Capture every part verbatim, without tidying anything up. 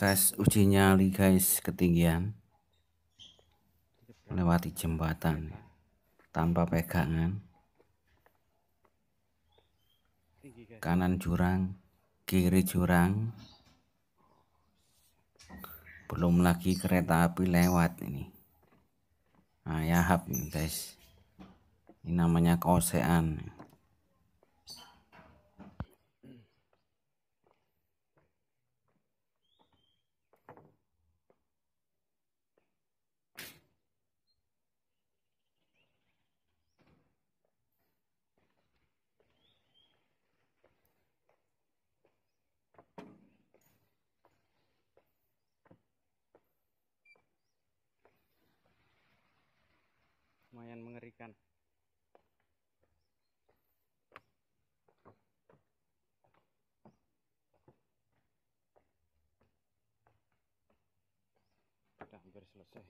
Tes uji nyali guys, ketinggian melewati jembatan tanpa pegangan, kanan jurang, kiri jurang, belum lagi kereta api lewat ini. Nah, yahap nih guys, ini namanya kosean. Lumayan mengerikan. Sudah hampir selesai.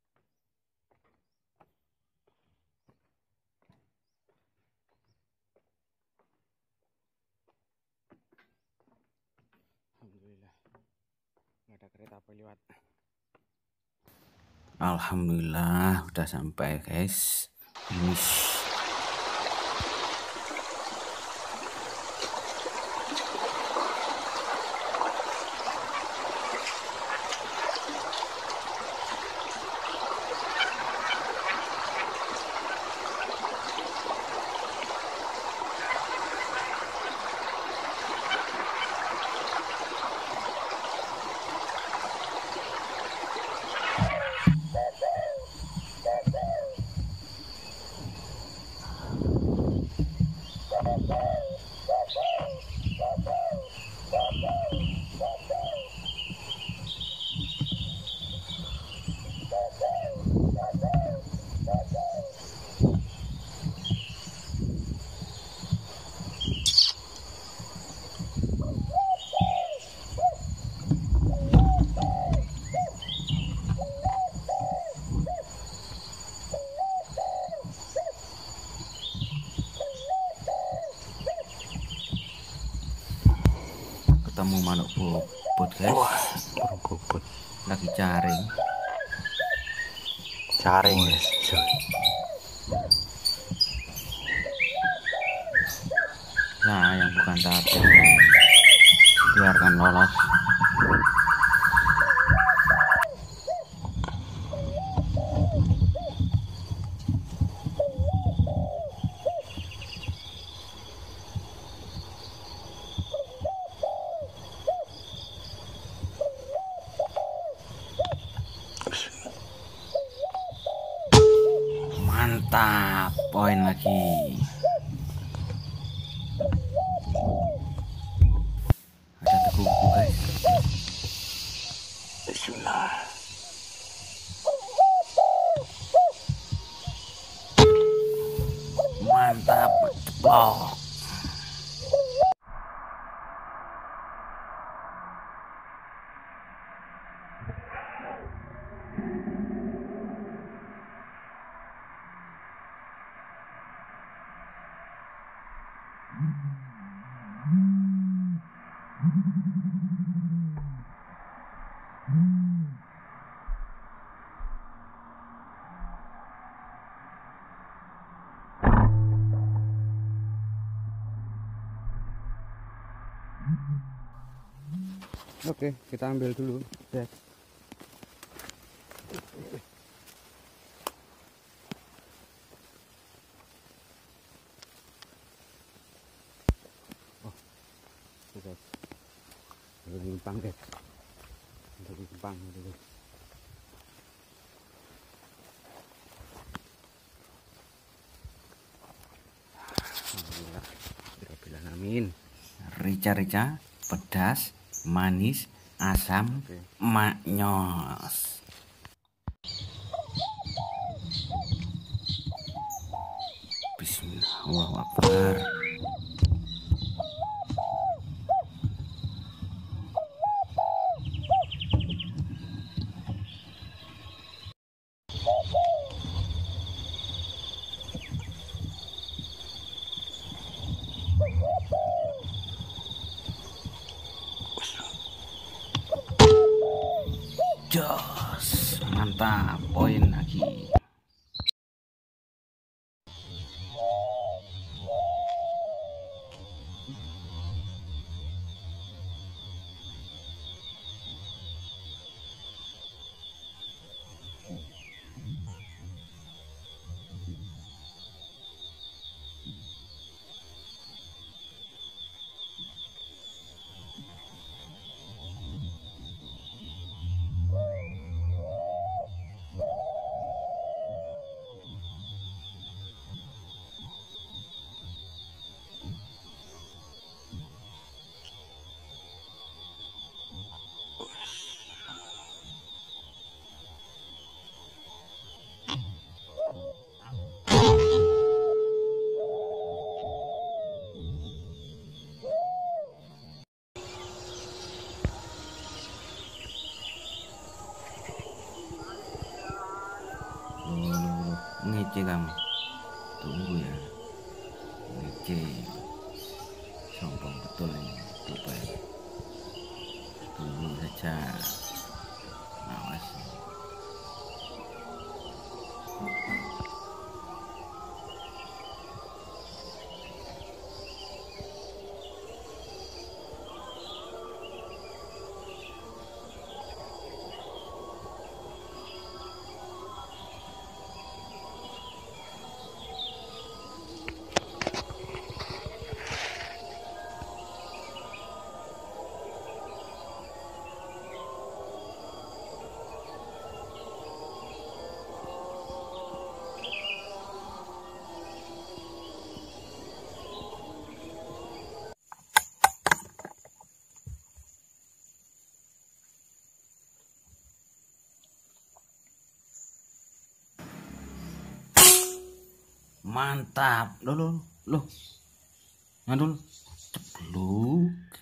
Alhamdulillah nggak ada kereta api lewat. Alhamdulillah udah sampai guys. Finish. Ketemu manuk bobot guys. Wah, bobot. Lagi caring. Caring guys. Nah, yang bukan target biarkan lolos. Mantap, poin lagi. Ada tekuku guys. Bismillah. Mantap, ceplok. Oke, kita ambil dulu. Ya. Oh, guys. Lagi nyimpang guys. Lagi nyimpang dulu. Alhamdulillah. Alhamdulillah, amin. Rica-rica, pedas, manis, asam, Oke. maknyos. Bismillah, Allahu Akbar. Mantap, poin lagi. Ngece kamu, tunggu ya. Ngece, sombong betul ini Dubai. Tunggu saja, awas. Mantap, loh loh loh, ngandul, cepluk.